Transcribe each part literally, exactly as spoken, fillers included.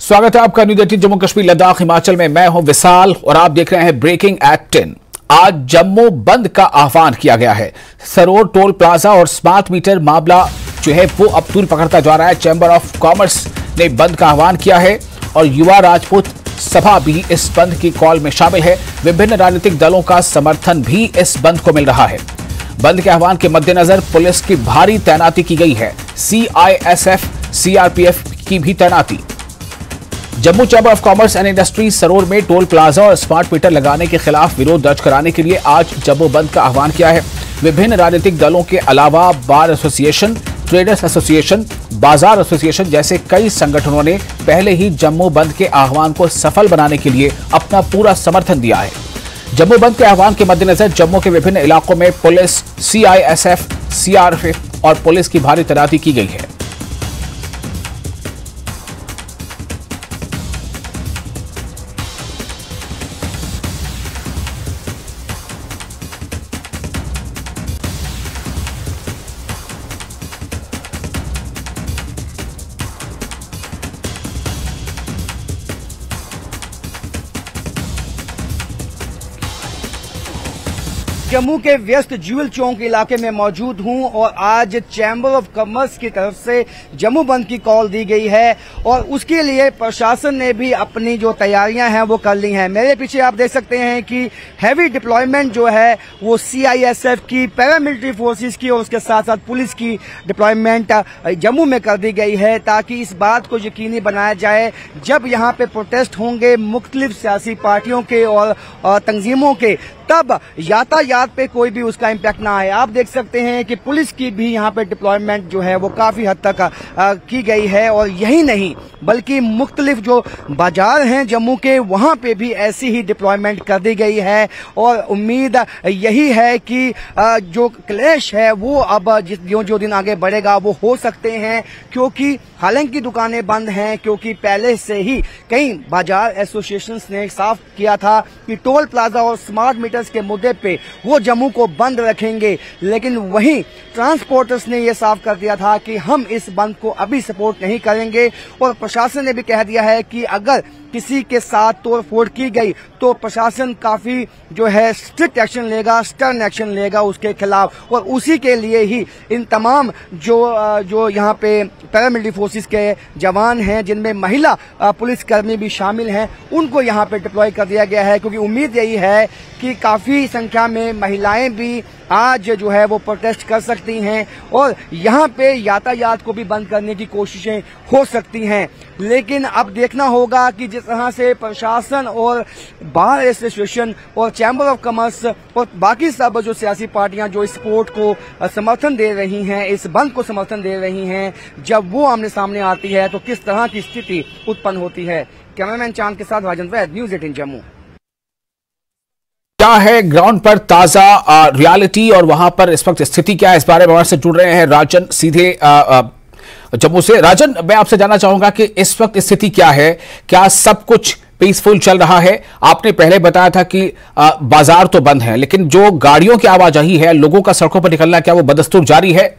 स्वागत है आपका न्यूज़ एटीन जम्मू कश्मीर लद्दाख हिमाचल में। मैं हूं विशाल और आप देख रहे हैं ब्रेकिंग एट टेन। आज जम्मू बंद का आह्वान किया गया है। सरोर टोल प्लाजा और स्मार्ट मीटर मामला जो है वो अब तूल पकड़ता जा रहा है। चैंबर ऑफ कॉमर्स ने बंद का आह्वान किया है और युवा राजपूत सभा भी इस बंद की कॉल में शामिल है। विभिन्न राजनीतिक दलों का समर्थन भी इस बंद को मिल रहा है। बंद के आह्वान के मद्देनजर पुलिस की भारी तैनाती की गई है। सीआईएसएफ, सीआरपीएफ की भी तैनाती। Jammu chamber of commerce and industry Saror में टोल प्लाजा और स्मार्ट मीटर लगाने के खिलाफ विरोध दर्ज कराने के लिए आज जम्मू बंद का आह्वान किया है। विभिन्न राजनीतिक दलों के अलावा बार एसोसिएशन, ट्रेडर्स एसोसिएशन, बाजार एसोसिएशन जैसे कई संगठनों ने पहले ही जम्मू बंद के आह्वान को सफल बनाने के लिए अपना पूरा समर्थन दिया है। जम्मू बंद के आह्वान के मद्देनजर जम्मू के विभिन्न इलाकों में पुलिस, सीआईएसएफ, सीआरपीएफ और पुलिस की भारी तैनाती की गई है। जम्मू के व्यस्त ज्यूल चौक इलाके में मौजूद हूं और आज चैंबर ऑफ कॉमर्स की तरफ से जम्मू बंद की कॉल दी गई है और उसके लिए प्रशासन ने भी अपनी जो तैयारियां हैं वो कर ली हैं। मेरे पीछे आप देख सकते हैं कि हैवी डिप्लॉयमेंट जो है वो सीआईएसएफ की, पैरामिलिट्री फोर्सेस की और उसके साथ साथ पुलिस की डिप्लॉयमेंट जम्मू में कर दी गई है ताकि इस बात को यकीनी बनाया जाए जब यहाँ पे प्रोटेस्ट होंगे मुख्तलिफ सियासी पार्टियों के और तंजीमों के, तब यातायात पे कोई भी उसका इम्पैक्ट ना आए। आप देख सकते हैं कि पुलिस की भी यहाँ पे डिप्लॉयमेंट जो है वो काफी हद तक आ, की गई है और यही नहीं बल्कि मुख्तलिफ जो बाजार हैं जम्मू के वहां पे भी ऐसी ही डिप्लॉयमेंट कर दी गई है और उम्मीद यही है कि आ, जो क्लैश है वो अब जो जो दिन आगे बढ़ेगा वो हो सकते हैं, क्योंकि हालांकि दुकानें बंद हैं क्योंकि पहले से ही कई बाजार एसोसिएशंस ने साफ किया था कि टोल प्लाजा और स्मार्ट मीटर्स के मुद्दे पे वो जम्मू को बंद रखेंगे, लेकिन वहीं ट्रांसपोर्टर्स ने ये साफ कर दिया था कि हम इस बंद को अभी सपोर्ट नहीं करेंगे और प्रशासन ने भी कह दिया है कि अगर किसी के साथ तोड़फोड़ की गई तो प्रशासन काफी जो है स्ट्रिक्ट एक्शन लेगा, स्टर्न एक्शन लेगा उसके खिलाफ। और उसी के लिए ही इन तमाम जो जो यहाँ पे पैरामिलिट्री फोर्सेस के जवान हैं जिनमें महिला पुलिसकर्मी भी शामिल हैं, उनको यहाँ पे डिप्लॉय कर दिया गया है, क्योंकि उम्मीद यही है कि काफी संख्या में महिलाएं भी आज जो है वो प्रोटेस्ट कर सकती हैं और यहाँ पे यातायात को भी बंद करने की कोशिशें हो सकती हैं। लेकिन अब देखना होगा कि जिस तरह से प्रशासन और बार एसोसिएशन और चैंबर ऑफ कॉमर्स और बाकी सब जो सियासी पार्टियां जो इस स्पोर्ट को समर्थन दे रही हैं, इस बंद को समर्थन दे रही हैं, जब वो आमने सामने आती है तो किस तरह की स्थिति उत्पन्न होती है। कैमरामैन चांद के साथ राजेंद्र वैद, न्यूज़ एटीन जम्मू। क्या है ग्राउंड पर ताजा रियलिटी और वहां पर इस वक्त स्थिति क्या है, इस बारे में हमारे से जुड़ रहे हैं राजन सीधे आ, आ, जम्मू से। राजन, मैं आपसे जानना चाहूंगा कि इस वक्त स्थिति क्या है, क्या सब कुछ पीसफुल चल रहा है? आपने पहले बताया था कि आ, बाजार तो बंद है, लेकिन जो गाड़ियों की आवाजाही है, लोगों का सड़कों पर निकलना, क्या वो बदस्तूर जारी है?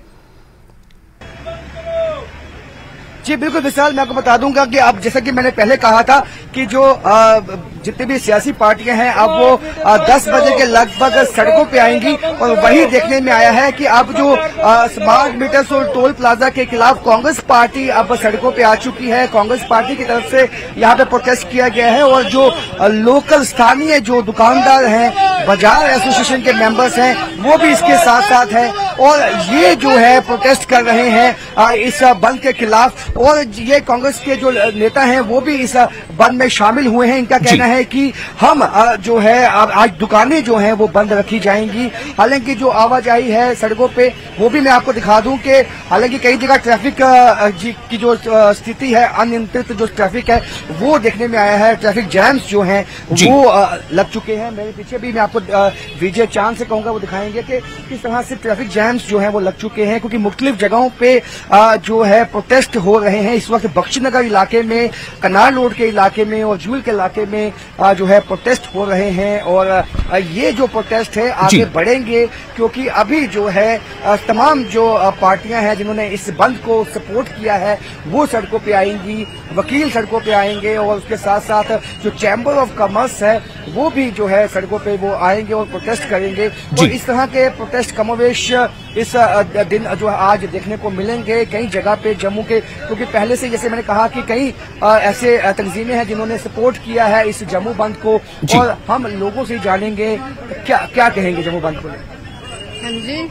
जी बिल्कुल विशाल, मैं आपको बता दूंगा कि अब जैसा कि मैंने पहले कहा था कि जो जितनी भी सियासी पार्टियां हैं अब वो आ, दस बजे के लगभग सड़कों पे आएंगी और वही देखने में आया है कि अब जो आ, स्मार्ट मीटर्स और टोल प्लाजा के खिलाफ कांग्रेस पार्टी अब सड़कों पे आ चुकी है। कांग्रेस पार्टी की तरफ से यहाँ पे प्रोटेस्ट किया गया है और जो आ, लोकल स्थानीय जो दुकानदार हैं, बाजार एसोसिएशन के मेंबर्स हैं, वो भी इसके साथ साथ है और ये जो है प्रोटेस्ट कर रहे हैं आ, इस बंद के खिलाफ। और ये कांग्रेस के जो नेता हैं वो भी इस बंद में शामिल हुए हैं। इनका कहना है कि हम जो है आज दुकानें जो हैं वो बंद रखी जाएंगी। हालांकि जो आवाजाही है सड़कों पे वो भी मैं आपको दिखा दूं कि हालांकि कई जगह ट्रैफिक की जो स्थिति है, अनियंत्रित जो ट्रैफिक है वो देखने में आया है। ट्रैफिक जैम्स जो हैं वो लग चुके हैं। मेरे पीछे भी मैं आपको विजय चांद से कहूंगा वो दिखाएंगे कि किस तरह से ट्रैफिक जैम जैम्स जो है वो लग चुके हैं, क्योंकि मुख्तलिफ जगहों पे आ, जो है प्रोटेस्ट हो रहे हैं। इस वक्त बख्शीनगर इलाके में, कनार रोड के इलाके में और जूल के इलाके में आ, जो है प्रोटेस्ट हो रहे हैं। और आ, ये जो प्रोटेस्ट है आगे बढ़ेंगे, क्योंकि अभी जो है आ, तमाम जो पार्टियां हैं जिन्होंने इस बंद को सपोर्ट किया है वो सड़कों पे आएंगी, वकील सड़कों पे आएंगे, और उसके साथ साथ जो चैम्बर ऑफ कॉमर्स है वो भी जो है सड़कों पे वो आएंगे और प्रोटेस्ट करेंगे। और इस तरह के प्रोटेस्ट कमोवेश इस दिन जो आज देखने को मिलेंगे कई जगह पे जम्मू के, क्योंकि पहले से जैसे मैंने कहा कि कई ऐसे तंजीमें हैं जिन्होंने सपोर्ट किया है इस जम्मू बंद को, और हम लोगों से जानेंगे क्या क्या कहेंगे जम्मू बंद को। हाँ जी,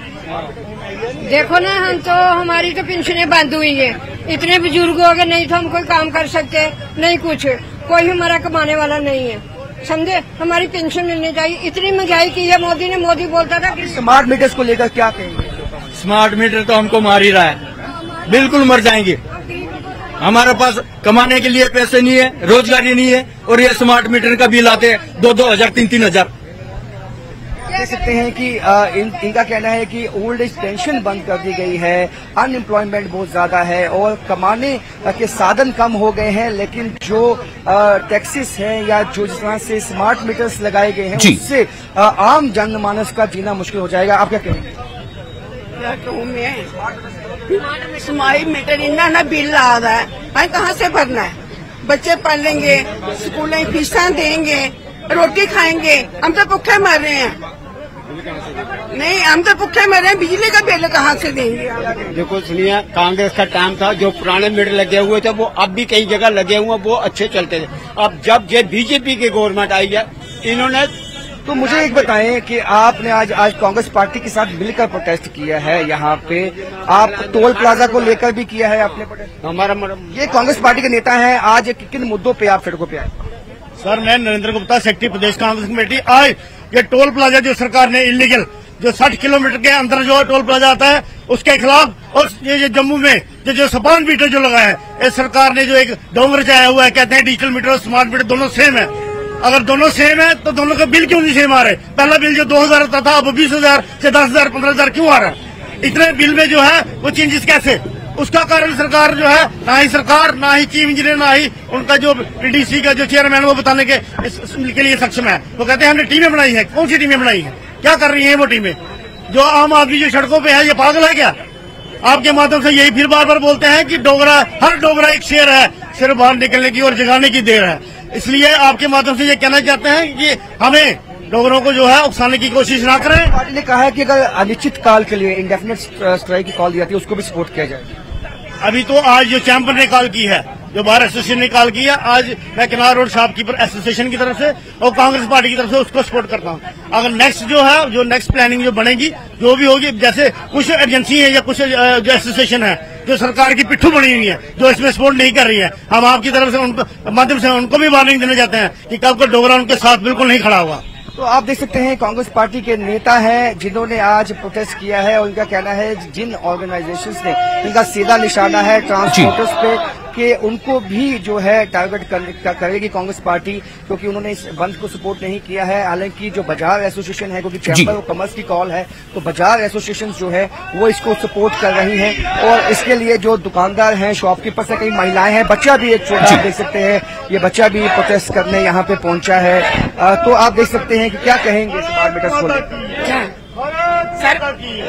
देखो ना, हम तो हमारी तो पेंशनें बंद हुई है, इतने बुजुर्ग हो गए, नहीं तो हम कोई काम कर सकते, नहीं कुछ, कोई हमारा कमाने वाला नहीं है, समझे। हमारी पेंशन मिलनी चाहिए। इतनी महंगाई की है मोदी ने, मोदी बोलता था कि स्मार्ट मीटर्स को लेकर क्या कहेंगे? स्मार्ट मीटर तो हमको मार ही रहा है, बिल्कुल मर जाएंगे। हमारे पास कमाने के लिए पैसे नहीं है, रोजगारी नहीं है, और ये स्मार्ट मीटर का बिल आते हैं दो दो हजार तीन तीन हजार। कह सकते हैं कि आ, इन, इनका कहना है कि ओल्ड एज पेंशन बंद कर दी गई है, अनएम्प्लॉयमेंट बहुत ज्यादा है और कमाने के साधन कम हो गए हैं, लेकिन जो टैक्सेस हैं या जो जिस तरह से स्मार्ट मीटर्स लगाए गए हैं उससे आ, आम जनमानस का जीना मुश्किल हो जाएगा। आप क्या कहेंगे? क्या कहूँ मैं, स्मार्ट मीटर इतना ना बिल आ रहा है, हमें कहाँ से भरना है? बच्चे पढ़ लेंगे, स्कूल में फीसा देंगे, रोटी खाएंगे, हम तो भूखे मर रहे हैं। नहीं, हम तो भूखे मर रहे हैं, बिजली का बिल कहाँ से देंगे? देखो सुनिए, कांग्रेस का टाइम था, जो पुराने मीटर लगे हुए थे वो अब भी कई जगह लगे हुए हैं, वो अच्छे चलते थे। अब जब ये बीजेपी की गवर्नमेंट आई है, इन्होंने तो मुझे एक बताएं कि आपने आज आज कांग्रेस पार्टी के साथ मिलकर प्रोटेस्ट किया है यहाँ पे, आप टोल प्लाजा को लेकर भी किया है आपने प्रोटेस्ट। हमारा ये कांग्रेस पार्टी के नेता हैं, आज किन मुद्दों पे आप सड़कों पे आए? सर, मैं नरेंद्र गुप्ता, सेक्रेटरी प्रदेश कांग्रेस कमेटी। आज ये टोल प्लाजा जो सरकार ने इलीगल जो साठ किलोमीटर के अंदर जो टोल प्लाजा आता है उसके खिलाफ, और ये जो जम्मू में जो जो स्मार्ट मीटर जो लगा है, इस सरकार ने जो एक ढोंग रचाया हुआ है, कहते हैं डिजिटल मीटर और स्मार्ट मीटर दोनों सेम है। अगर दोनों सेम है तो दोनों का बिल क्यों नहीं सेम आ रहे? पहला बिल जो दो हजार आता था, अब बीस हजार से दस हजार पंद्रह हजार क्यों आ रहा है? इतने बिल में जो है वो चेंजेस कैसे? उसका कारण सरकार जो है, ना ही सरकार, ना ही चीफ इंजीनियर, ना ही उनका जो पीडीसी का जो चेयरमैन वो बताने के के लिए सक्षम है। वो कहते हैं हमने टीमें बनाई है। कौन सी टीमें बनाई है? क्या कर रही है वो टीमें? जो आम आदमी जो सड़कों पे है, ये पागल है क्या? आपके माध्यम से यही फिर बार बार बोलते हैं कि डोगरा, हर डोगरा एक शेर है, सिर्फ बाहर निकलने की और जगाने की देर है। इसलिए आपके माध्यम से ये कहना चाहते हैं कि हमें डोगरों को जो है उकसाने की कोशिश ना करें। पार्टी ने कहा है कि अगर अनिश्चित काल के लिए इंडेफिनिट स्ट्राइक की कॉल दी जाती है उसको भी सपोर्ट किया जाए। अभी तो आज जो चैंबर ने कॉल की है, जो बार एसोसिएशन ने कॉल किया, आज मैं किनार रोड शॉपकीपर एसोसिएशन की तरफ से और कांग्रेस पार्टी की तरफ से उसको सपोर्ट करता हूँ। अगर नेक्स्ट जो है, जो नेक्स्ट प्लानिंग जो बनेगी, जो भी होगी, जैसे कुछ एजेंसी है या कुछ जो एसोसिएशन है जो सरकार की पिट्ठू बनी हुई है, जो इसमें सपोर्ट नहीं कर रही है, हम आपकी तरफ से उनको माध्यम से उनको भी वार्निंग देना चाहते हैं कि कल को डोगरा उनके साथ बिल्कुल नहीं खड़ा हुआ। तो आप देख सकते हैं कांग्रेस पार्टी के नेता हैं जिन्होंने आज प्रोटेस्ट किया है, और उनका कहना है जिन ऑर्गेनाइजेशंस ने इनका सीधा निशाना है ट्रांसपोर्टर्स पे, कि उनको भी जो है टारगेट कर, करेगी कांग्रेस पार्टी, क्योंकि उन्होंने इस बंद को सपोर्ट नहीं किया है। हालांकि जो बाजार एसोसिएशन है, क्योंकि चैम्बर ऑफ कॉमर्स की कॉल है, तो बाजार एसोसिएशन जो है वो इसको सपोर्ट कर रही हैं, और इसके लिए जो दुकानदार हैं, शॉपकीपर्स हैं, कई महिलाएं हैं, बच्चा भी एक छोटा आप देख सकते हैं, ये बच्चा भी प्रोटेस्ट करने यहाँ पे पहुंचा है। आ, तो आप देख सकते हैं कि क्या कहेंगे स्मार्ट मीटर्स को लेकर। सर,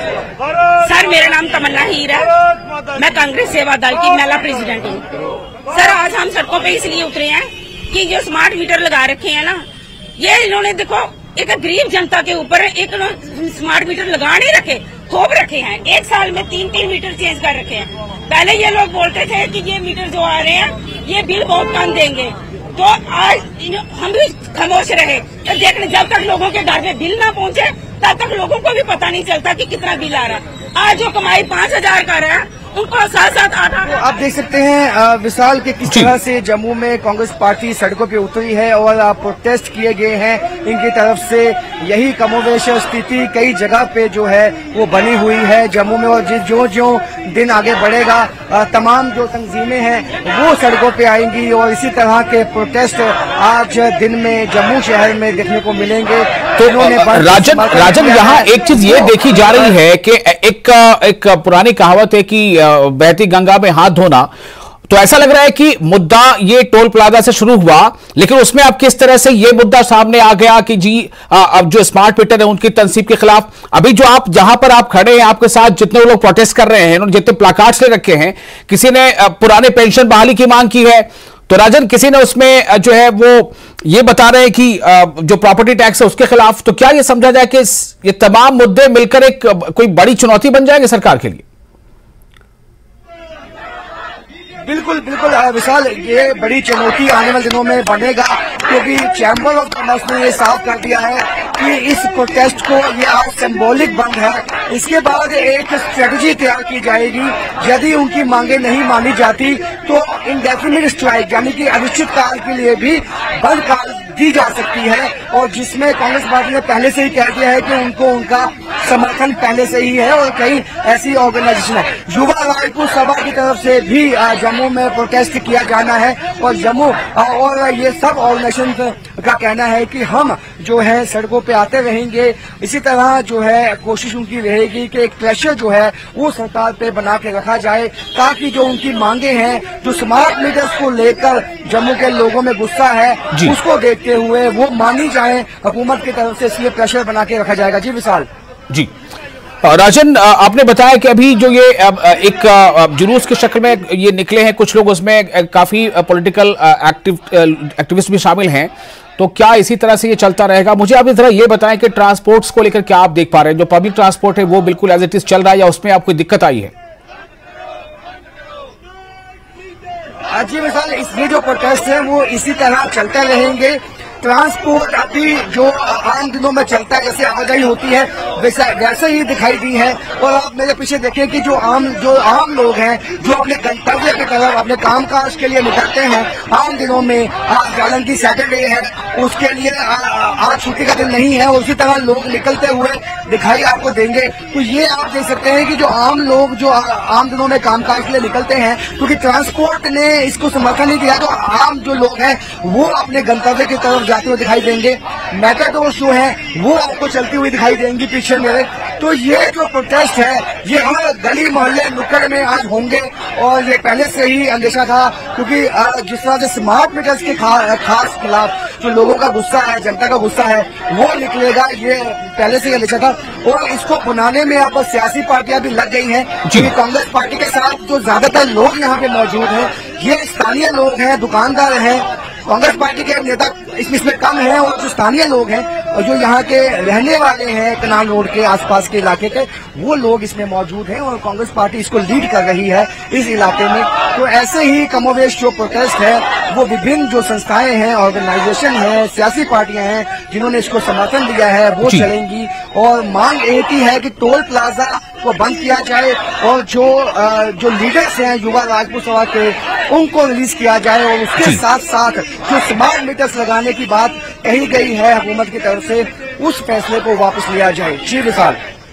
सर मेरा नाम तमन्ना हीर है, मैं कांग्रेस सेवा दल की महिला प्रेसिडेंट हूँ। सर, आज हम सड़कों पे इसलिए उतरे हैं कि जो स्मार्ट मीटर लगा रखे हैं ना, ये इन्होंने देखो एक गरीब जनता के ऊपर एक स्मार्ट मीटर लगा नहीं रखे, थोप रखे हैं। एक साल में तीन तीन मीटर चेंज कर रखे हैं। पहले ये लोग बोलते थे कि ये मीटर जो आ रहे हैं ये बिल बहुत कम देंगे, तो आज हम भी खामोश रहे। तो देखने जब तक लोगों के घर में बिल ना पहुंचे तब तक लोगों को भी पता नहीं चलता कि कितना बिल आ रहा है। आज जो कमाई पाँच हजार कर रहा है उनको साथ साथ आठ आठ। आप देख सकते हैं विशाल के किस तरह से जम्मू में कांग्रेस पार्टी सड़कों पे उतरी है और प्रोटेस्ट किए गए हैं इनकी तरफ से। यही कमोवेश स्थिति कई जगह पे जो है वो बनी हुई है जम्मू में, और जो जो दिन आगे बढ़ेगा तमाम जो तंजीमें हैं वो सड़कों पे आएंगी और इसी तरह के प्रोटेस्ट आज दिन में जम्मू शहर में देखने को मिलेंगे। तो राजन राजन यहाँ एक चीज ये देखी जा रही है कि एक एक पुरानी कहावत है कि बहती गंगा में हाथ धोना, तो ऐसा लग रहा है कि मुद्दा ये टोल प्लाजा से शुरू हुआ, लेकिन उसमें अब किस तरह से ये मुद्दा सामने आ गया कि जी अब जो स्मार्ट मीटर है उनकी तनसीब के खिलाफ, अभी जो आप जहां पर आप खड़े हैं आपके साथ जितने लोग प्रोटेस्ट कर रहे हैं, उन्होंने जितने प्लाकार्ड्स ले रखे हैं, किसी ने पुराने पेंशन बहाली की मांग की है, तो राजन किसी ने उसमें जो है वो ये बता रहे हैं कि जो प्रॉपर्टी टैक्स है उसके खिलाफ, तो क्या ये समझा जाए कि ये तमाम मुद्दे मिलकर एक कोई बड़ी चुनौती बन जाएंगे सरकार के लिए? बिल्कुल बिल्कुल विशाल, ये बड़ी चुनौती आने वाले दिनों में बनेगा, क्योंकि चैम्बर ऑफ कॉमर्स ने ये साफ कर दिया है कि इस प्रोटेस्ट को ये आज सिंबॉलिक बंद है। इसके बाद एक स्ट्रेटजी तैयार की जाएगी, यदि उनकी मांगे नहीं मानी जाती तो इंडेफिनिट स्ट्राइक यानी कि अनिश्चित काल के लिए भी बंद काल दी जा सकती है, और जिसमें कांग्रेस पार्टी ने पहले से ही कह दिया है कि उनको उनका समर्थन पहले से ही है, और कई ऐसी ऑर्गेनाइजेशन है। युवा राजपूत सभा की तरफ से भी जम्मू में प्रोटेस्ट किया जाना है, और जम्मू और ये सब ऑर्गेनाइजेशन का कहना है कि हम जो है सड़कों पे आते रहेंगे। इसी तरह जो है कोशिश उनकी रहेगी कि एक प्रेशर जो है वो सरकार पे बना के रखा जाए, ताकि जो उनकी मांगे हैं, जो स्मार्ट मीटर्स को लेकर जम्मू के लोगों में गुस्सा है, उसको देखते हुए वो मानी जाए हुकूमत की तरफ से, इसलिए प्रेशर बना के रखा जाएगा। जी विशाल। जी राजन, आपने बताया कि अभी जो ये एक जुलूस के शक्ल में ये निकले हैं कुछ लोग, उसमें काफी पॉलिटिकल एक्टिव एक्टिविस्ट भी शामिल हैं, तो क्या इसी तरह से ये चलता रहेगा? मुझे आप इस तरह ये बताएं कि ट्रांसपोर्ट्स को लेकर क्या आप देख पा रहे हैं? जो पब्लिक ट्रांसपोर्ट है वो बिल्कुल एज इट इज चल रहा है या उसमें आपको दिक्कत आई है? जी विशाल, ये जो प्रोटेस्ट है वो इसी तरह चलते रहेंगे। ट्रांसपोर्ट अभी जो आम दिनों में चलता है, जैसे आवाजाही होती है वैसे वैसे ही दिखाई दी है। और आप मेरे पीछे देखें कि जो आम जो आम लोग हैं, जो अपने गंतव्य की तरफ अपने कामकाज के लिए निकलते हैं आम दिनों में, आज गालन की सैटरडे है, उसके लिए आज छुट्टी का दिन नहीं है, उसी तरह लोग निकलते हुए दिखाई आपको देंगे। तो ये आप देख सकते हैं कि जो आम लोग जो आम दिनों में कामकाज के लिए निकलते हैं, क्योंकि ट्रांसपोर्ट ने इसको समर्थन नहीं दिया, तो आम जो लोग हैं वो अपने गंतव्य की तरफ जाते हुए दिखाई देंगे। मेटाडोर जो है वो आपको चलती हुई दिखाई देंगी पीछे मेरे। तो ये जो प्रोटेस्ट है ये हर गली मोहल्ले नुक्कड़ में आज होंगे, और ये पहले से ही अंदेशा था, क्योंकि जिस तरह से स्मार्ट मीटर्स के खा, खास खिलाफ जो लोगों का गुस्सा है, जनता का गुस्सा है, वो निकलेगा, ये पहले से ही अंदेशा था। और इसको बनाने में अब सियासी पार्टियां भी लग गई हैं, क्योंकि कांग्रेस पार्टी के साथ जो ज्यादातर लोग यहाँ पे मौजूद हैं ये स्थानीय लोग हैं, दुकानदार हैं। कांग्रेस पार्टी के नेता इसमें इसमें कम है, और जो स्थानीय लोग हैं और जो यहाँ के रहने वाले हैं कनाल रोड के आसपास के इलाके के, वो लोग इसमें मौजूद हैं, और कांग्रेस पार्टी इसको लीड कर रही है इस इलाके में। तो ऐसे ही कमोवेश जो प्रोटेस्ट है वो विभिन्न जो संस्थाएं हैं, ऑर्गेनाइजेशन है, सियासी पार्टियां हैं जिन्होंने इसको समर्थन दिया है वो चलेंगी। और मांग एक ही है कि टोल प्लाजा को बंद किया जाए, और जो जो लीडर्स हैं युवा राजपूत सभा के उनको रिलीज किया जाए, और उसके साथ साथ जो स्मार्ट मीटर्स लगाने की बात कही गई है हुकूमत की तरफ से, उस फैसले को वापस लिया जाए। जी विशाल।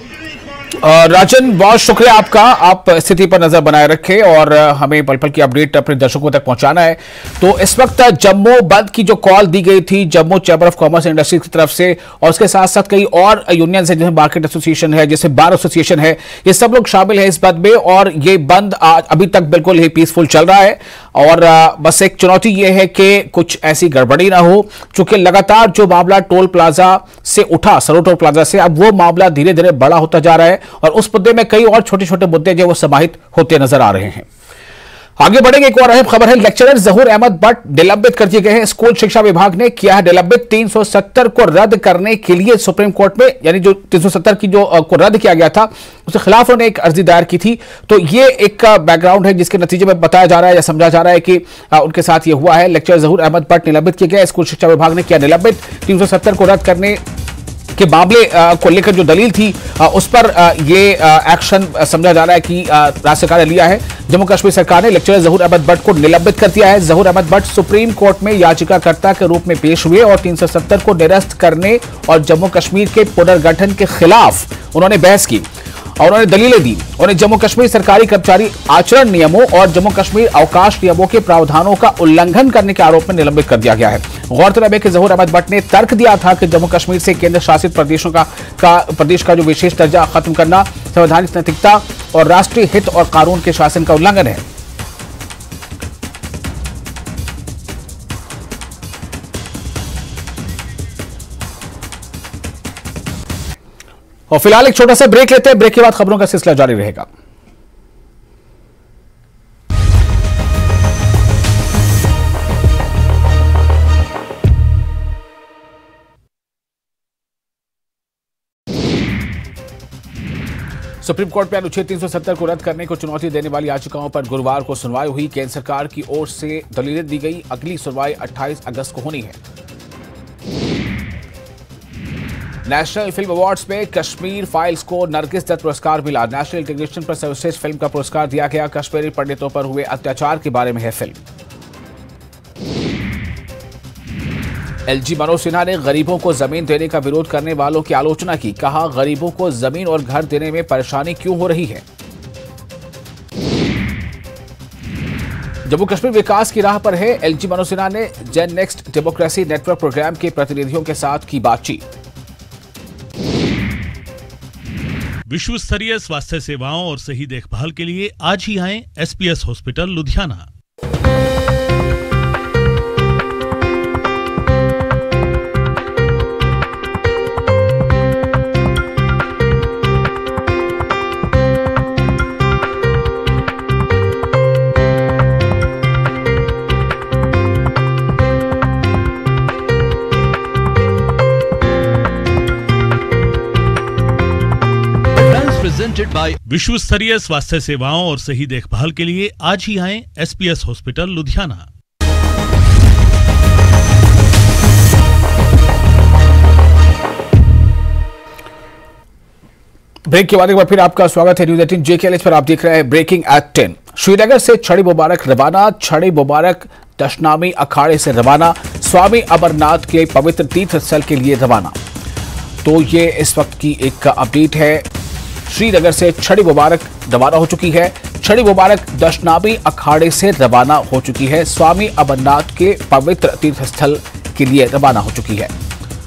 राजन, बहुत शुक्रिया आपका, आप स्थिति पर नजर बनाए रखें और हमें पल पल की अपडेट अपने दर्शकों तक पहुंचाना है। तो इस वक्त जम्मू बंद की जो कॉल दी गई थी Jammu chamber of commerce industries की तरफ से, और उसके साथ साथ कई और यूनियंस है, जैसे मार्केट एसोसिएशन है, जैसे बार एसोसिएशन है, ये सब लोग शामिल है इस बंद में। और ये बंद आज अभी तक बिल्कुल ही पीसफुल चल रहा है, और बस एक चुनौती ये है कि कुछ ऐसी गड़बड़ी ना हो, चूंकि लगातार जो मामला टोल प्लाजा से उठा, सरोर टोल प्लाजा से, अब वो मामला धीरे धीरे बड़ा होता जा रहा है, और उस मुद्दे में कई और छोटे छोटे मुद्दे जो वो समाहित होते नजर आ रहे हैं। आगे बढ़ेंगे, एक और अहम खबर है, लेक्चरर जहूर अहमद भट्ट निलंबित कर दिए गए हैं। स्कूल शिक्षा विभाग ने किया है निलंबित। तीन सौ सत्तर को रद्द करने के लिए सुप्रीम कोर्ट में, यानी जो तीन सौ सत्तर की जो को रद्द किया गया था उसके खिलाफ उन्होंने एक अर्जी दायर की थी। तो ये एक बैकग्राउंड है जिसके नतीजे में बताया जा रहा है या समझा जा रहा है कि उनके साथ ये हुआ है। लेक्चरर जहूर अहमद भट्ट निलंबित किए गए, स्कूल शिक्षा विभाग ने किया निलंबित। तीन सौ सत्तर को रद्द करने के मामले को लेकर जो दलील थी उस पर ये एक्शन समझा जा रहा है कि राज्य सरकार ने लिया है। जम्मू कश्मीर सरकार ने लेक्चरर जहूर अहमद भट्ट को निलंबित कर दिया है। जहूर अहमद भट्ट सुप्रीम कोर्ट में याचिकाकर्ता के रूप में पेश हुए और तीन सौ सत्तर को निरस्त करने और जम्मू कश्मीर के पुनर्गठन के खिलाफ उन्होंने बहस की। और उन्होंने दलीलें दी। उन्हें जम्मू कश्मीर सरकारी कर्मचारी आचरण नियमों और जम्मू कश्मीर अवकाश नियमों के प्रावधानों का उल्लंघन करने के आरोप में निलंबित कर दिया गया है। गौरतलब है कि जहूर अहमद भट्ट ने तर्क दिया था कि जम्मू कश्मीर से केंद्र शासित प्रदेशों का, का प्रदेश का जो विशेष दर्जा खत्म करना संवैधानिक नैतिकता और राष्ट्रीय हित और कानून के शासन का उल्लंघन है। और फिलहाल एक छोटा सा ब्रेक लेते हैं। ब्रेक के बाद खबरों का सिलसिला जारी रहेगा। सुप्रीम कोर्ट में अनुच्छेद तीन सौ सत्तर को रद्द करने को चुनौती देने वाली याचिकाओं पर गुरुवार को सुनवाई हुई। केंद्र सरकार की ओर से दलीलें दी गई। अगली सुनवाई अट्ठाईस अगस्त को होनी है। नेशनल फिल्म अवार्ड्स में कश्मीर फाइल्स को नरगिस दत्त पुरस्कार मिला। नेशनल इंटीग्रेशन पर सर्वश्रेष्ठ फिल्म का पुरस्कार दिया गया। कश्मीरी पंडितों पर हुए अत्याचार के बारे में है फिल्म। एलजी मनोज सिन्हा ने गरीबों को जमीन देने का विरोध करने वालों की आलोचना की। कहा, गरीबों को जमीन और घर देने में परेशानी क्यों हो रही है। जम्मू कश्मीर विकास की राह पर है। एलजी मनोज सिन्हा ने gen next democracy network programme के प्रतिनिधियों के साथ की बातचीत। विश्व स्तरीय स्वास्थ्य सेवाओं और सही देखभाल के लिए आज ही आएं एसपीएस हॉस्पिटल लुधियाना। विश्व स्तरीय स्वास्थ्य सेवाओं और सही देखभाल के लिए आज ही आएं एसपीएस हॉस्पिटल लुधियाना। ब्रेक के बाद एक बार फिर आपका स्वागत है न्यूज एटीन जेकेएलएच पर। आप देख रहे हैं ब्रेकिंग एट टेन। श्रीनगर से छड़ी मुबारक रवाना। छड़ी मुबारक दशनामी अखाड़े से रवाना। स्वामी अमरनाथ के पवित्र तीर्थ स्थल के लिए रवाना। तो ये इस वक्त की एक अपडेट है। श्रीनगर से छड़ी मुबारक रवाना हो चुकी है। छड़ी मुबारक दशनामी अखाड़े से रवाना हो चुकी है। स्वामी अमरनाथ के पवित्र तीर्थ स्थल के लिए रवाना हो चुकी है।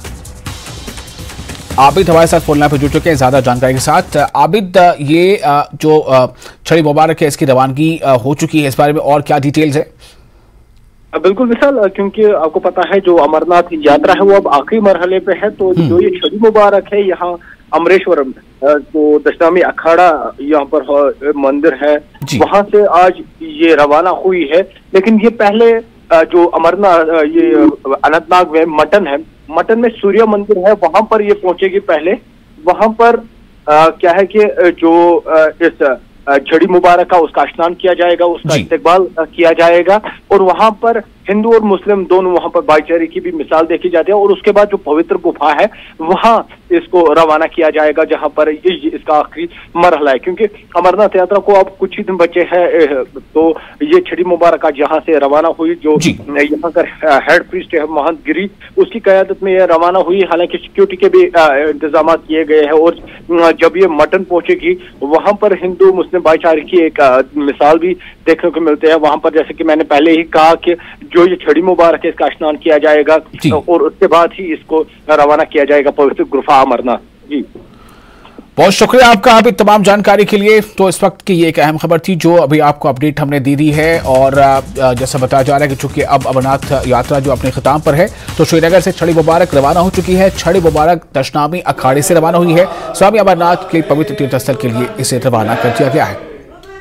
आबिद हमारे साथ फोन लाइन पर जुड़ चुके हैं ज्यादा जानकारी के साथ। आबिद, ये जो छड़ी मुबारक है इसकी रवानगी हो चुकी है, इस बारे में और क्या डिटेल्स है? बिल्कुल विशाल, क्योंकि आपको पता है जो अमरनाथ की यात्रा है वो अब आखिरी मरहले पे है। तो जो ये छड़ी मुबारक है, यहाँ अमरेश्वरम जो दशनामी अखाड़ा यहाँ पर मंदिर है, वहां से आज ये रवाना हुई है। लेकिन ये पहले जो अमरनाथ ये अनंतनाग में मटन है, मटन में सूर्य मंदिर है, वहां पर ये पहुंचेगी पहले। वहां पर आ, क्या है कि जो आ, इस छड़ी मुबारक का उसका स्नान किया जाएगा, उसका इस्तेकबाल किया जाएगा और वहां पर हिंदू और मुस्लिम दोनों वहां पर भाईचारे की भी मिसाल देखी जाती है। और उसके बाद जो पवित्र गुफा है वहां इसको रवाना किया जाएगा, जहां पर इसका आखिरी मरहला है। क्योंकि अमरनाथ यात्रा को अब कुछ ही दिन बचे हैं, तो ये छड़ी मुबारक आज यहाँ से रवाना हुई। जो यहाँ का हेड प्रीस्ट है महंत गिरी, उसकी क़यादत में यह रवाना हुई। हालांकि सिक्योरिटी के भी इंतजाम किए गए हैं और जब ये मटन पहुंचेगी वहां पर हिंदू मुस्लिम भाईचारे की एक मिसाल भी देखने को मिलते हैं। वहां पर जैसे कि मैंने पहले ही कहा कि जो ये छड़ी मुबारक है इसका स्नान किया जाएगा और उसके बाद ही इसको रवाना किया जाएगा पवित्र गुफा अमरनाथ। जी बहुत शुक्रिया आपका अभी तमाम जानकारी के लिए। तो इस वक्त की ये एक अहम खबर थी जो अभी आपको अपडेट हमने दे दी है। और जैसा बताया जा रहा है कि चूंकि अब अमरनाथ यात्रा जो अपने खिताम पर है, तो श्रीनगर से छड़ी मुबारक रवाना हो चुकी है। छड़ी मुबारक दशनामी अखाड़े से रवाना हुई है। स्वामी अमरनाथ के पवित्र तीर्थस्थल के लिए इसे रवाना कर दिया गया है।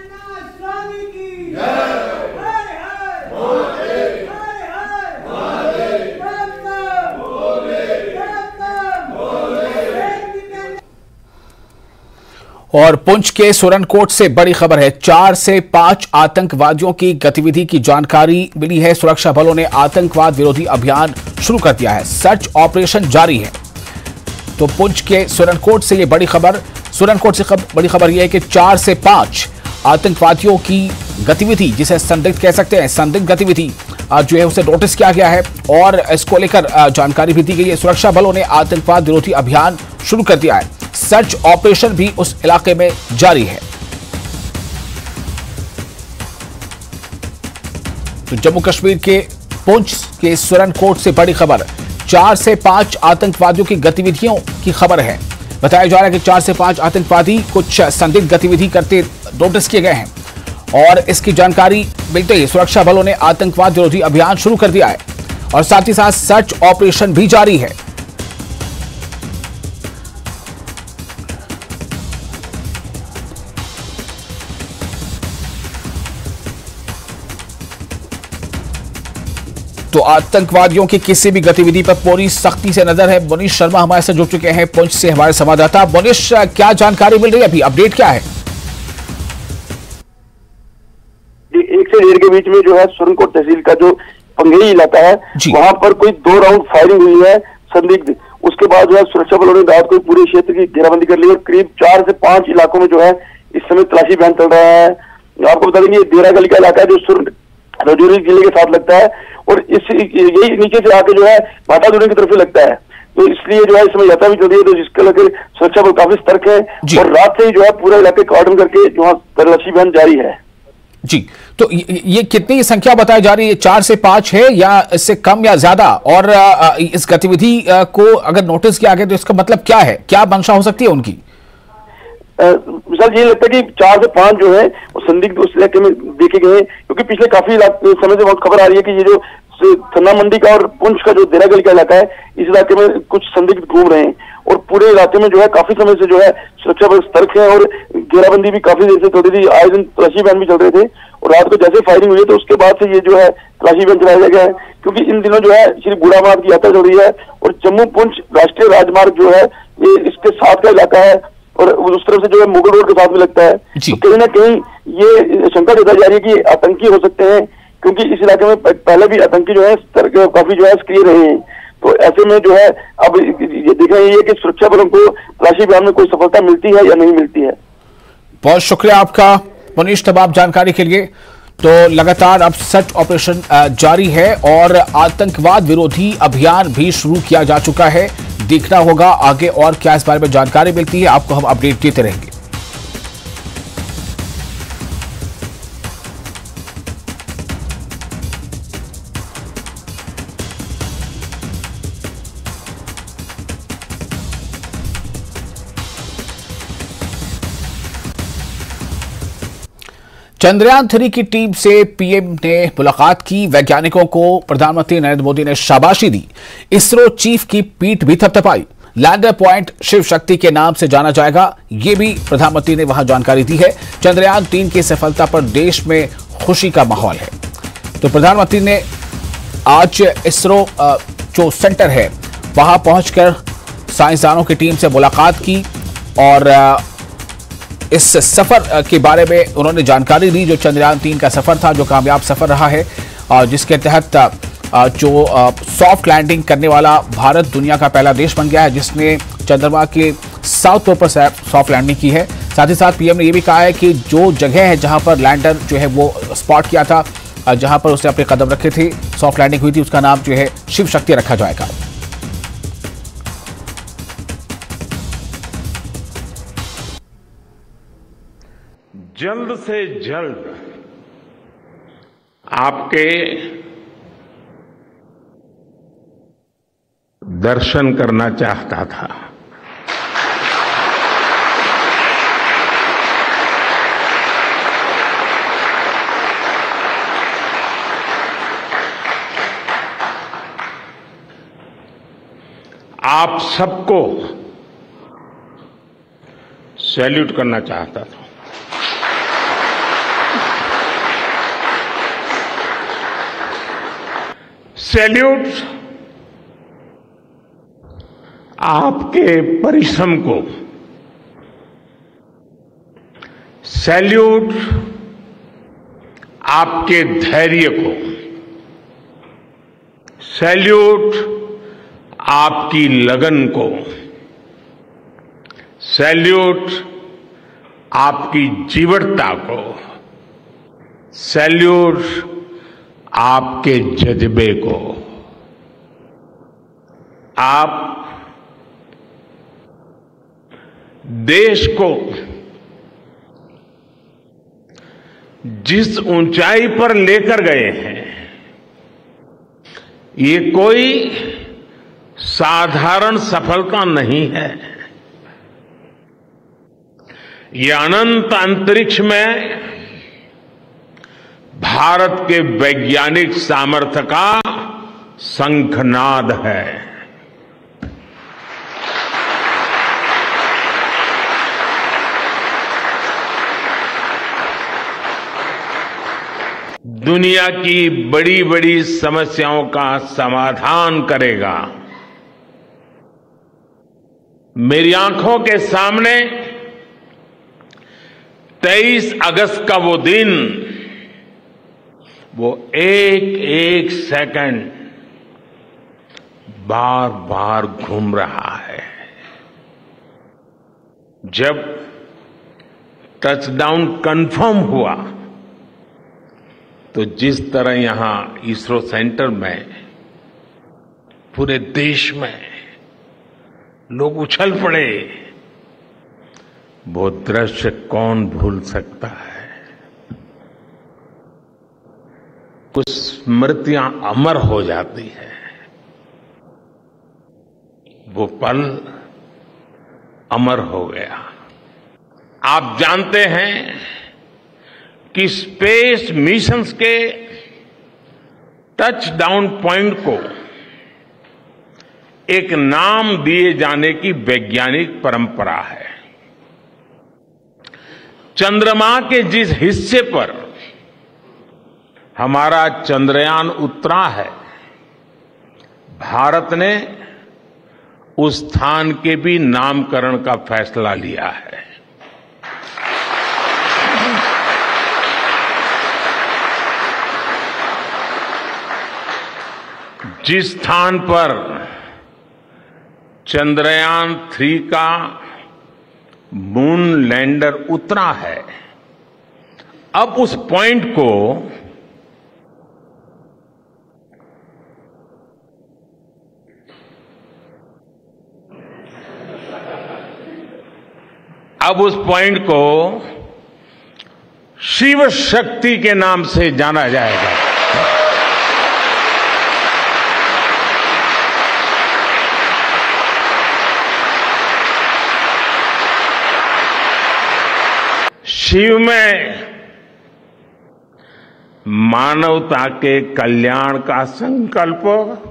और पुंछ के सुरनकोट से बड़ी खबर है। चार से पांच आतंकवादियों की गतिविधि की जानकारी मिली है। सुरक्षा बलों ने आतंकवाद विरोधी अभियान शुरू कर दिया है। सर्च ऑपरेशन जारी है। तो पुंछ के सुरनकोट से ये बड़ी खबर सुरनकोट से खब, बड़ी खबर यह है कि चार से पांच आतंकवादियों की गतिविधि, जिसे संदिग्ध कह सकते हैं, संदिग्ध गतिविधि जो है उसे नोटिस किया गया है और इसको लेकर जानकारी भी दी गई है। सुरक्षा बलों ने आतंकवाद विरोधी अभियान शुरू कर दिया है। सर्च ऑपरेशन भी उस इलाके में जारी है। तो जम्मू कश्मीर के पुंछ के सुरनकोट से बड़ी खबर, चार से पांच आतंकवादियों की गतिविधियों की खबर है। बताया जा रहा है कि चार से पांच आतंकवादी कुछ संदिग्ध गतिविधि करते नोटिस किए गए हैं और इसकी जानकारी मिलते ही सुरक्षा बलों ने आतंकवाद विरोधी अभियान शुरू कर दिया है और साथ ही साथ सर्च ऑपरेशन भी जारी है। तो आतंकवादियों की किसी भी गतिविधि पर पूरी सख्ती से नजर है। मुनीश शर्मा हमारे साथ जुड़ चुके हैं पुंछ से, हमारे संवाददाता। मुनीश, क्या जानकारी मिल रही है, अभी अपडेट क्या है? एक से डेढ़ के बीच में जो है सुरनकोट तहसील का जो पंगेई इलाका है, वहां पर कोई दो राउंड फायरिंग हुई है संदिग्ध। उसके बाद जो है सुरक्षा बलों ने रात को पूरे क्षेत्र की घेराबंदी कर ली और करीब चार से पांच इलाकों में जो है इस समय तलाशी अभियान चल रहा है। आपको बता देंगे ये देरा गली का इलाका है जो राजौरी जिले के साथ लगता है और इस यही नीचे से आके जो है भाटा दूरी की तरफ से लगता है, तो इसलिए जो है इस समय यात्रा भी चल रही है, तो जिसके लेकर सुरक्षा बल काफी सतर्क है और रात से ही जो है पूरा इलाके कॉर्डन करके जो है तलाशी अभियान जारी है। जी, तो ये कितनी संख्या बताई जा रही है, चार से पांच है या इससे कम या ज्यादा? और इस गतिविधि को अगर नोटिस किया गया तो इसका मतलब क्या है, क्या मंशा हो सकती है उनकी? मिसाल ये लगता है कि चार से पांच जो है वो संदिग्ध उस इलाके में देखे गए हैं, क्योंकि पिछले काफी समय से बहुत खबर आ रही है कि ये जो थन्ना मंडी का और पुंछ का जो देरा गली का इलाका है, इस इलाके में कुछ संदिग्ध घूम रहे हैं और पूरे इलाके में जो है काफी समय से जो है सुरक्षा बल सतर्क है और घेराबंदी भी काफी देर से चल रही थी। आए दिन तलाशी अभियान भी चल रहे थे और रात को जैसे फायरिंग हुई है तो उसके बाद से ये जो है तलाशी अभियान चलाया गया है, क्योंकि इन दिनों जो है श्री बूढ़ा मार्ग की यात्रा चल रही है और जम्मू पुंछ राष्ट्रीय राजमार्ग जो है ये इसके साथ का इलाका है और उस तरफ से जो है मुगल रोड के साथ में लगता है। तो कहीं ना कहीं ये शंका जताई जा रही है कि आतंकी हो सकते हैं, क्योंकि इस इलाके में पहले भी आतंकी जो है काफी जो है सक्रिय रहे हैं। तो ऐसे में जो है अब ये देखना ये है कि सुरक्षा बलों को तलाशी अभियान में कोई सफलता मिलती है या नहीं मिलती है। बहुत शुक्रिया आपका मुनीश तमाम जानकारी के लिए। तो लगातार अब सर्च ऑपरेशन जारी है और आतंकवाद विरोधी अभियान भी शुरू किया जा चुका है। देखना होगा आगे और क्या इस बारे में जानकारी मिलती है, आपको हम अपडेट देते रहेंगे। चंद्रयान थ्री की टीम से पीएम ने मुलाकात की। वैज्ञानिकों को प्रधानमंत्री नरेंद्र मोदी ने शाबाशी दी। इसरो चीफ की पीठ भी थपथपाई। लैंडर पॉइंट शिव शक्ति के नाम से जाना जाएगा, यह भी प्रधानमंत्री ने वहां जानकारी दी है। चंद्रयान तीन की सफलता पर देश में खुशी का माहौल है। तो प्रधानमंत्री ने आज इसरो जो सेंटर है वहां पहुंचकर साइंसदानों की टीम से मुलाकात की और इस सफर के बारे में उन्होंने जानकारी दी। जो चंद्रयान तीन का सफर था, जो कामयाब सफर रहा है और जिसके तहत जो सॉफ्ट लैंडिंग करने वाला भारत दुनिया का पहला देश बन गया है जिसने चंद्रमा के साउथ पोल पर सॉफ्ट लैंडिंग की है। साथ ही साथ पीएम ने यह भी कहा है कि जो जगह है जहां पर लैंडर जो है वो स्पॉट किया था, जहां पर उसने अपने कदम रखे थे, सॉफ्ट लैंडिंग हुई थी, उसका नाम जो है शिव शक्ति रखा जाएगा। जल्द से जल्द आपके दर्शन करना चाहता था। आप सबको सैल्यूट करना चाहता था। सैल्यूट आपके परिश्रम को, सैल्यूट आपके धैर्य को, सैल्यूट आपकी लगन को, सैल्यूट आपकी जीवटता को, सैल्यूट आपके जज्बे को। आप देश को जिस ऊंचाई पर लेकर गए हैं, ये कोई साधारण सफलता नहीं है। ये अनंत अंतरिक्ष में भारत के वैज्ञानिक सामर्थ्य का शंखनाद है। दुनिया की बड़ी बड़ी समस्याओं का समाधान करेगा। मेरी आंखों के सामने तेईस अगस्त का वो दिन, वो एक एक सेकंड बार बार घूम रहा है। जब टचडाउन कंफर्म हुआ तो जिस तरह यहां इसरो सेंटर में पूरे देश में लोग उछल पड़े, वो दृश्य कौन भूल सकता है। कुछ स्मृतियां अमर हो जाती है। वो पल अमर हो गया। आप जानते हैं कि स्पेस मिशंस के टच डाउन पॉइंट को एक नाम दिए जाने की वैज्ञानिक परंपरा है। चंद्रमा के जिस हिस्से पर हमारा चंद्रयान उतरा है, भारत ने उस स्थान के भी नामकरण का फैसला लिया है। जिस स्थान पर चंद्रयान थ्री का मून लैंडर उतरा है, अब उस पॉइंट को अब उस पॉइंट को शिव शक्ति के नाम से जाना जाएगा। शिव में मानवता के कल्याण का संकल्प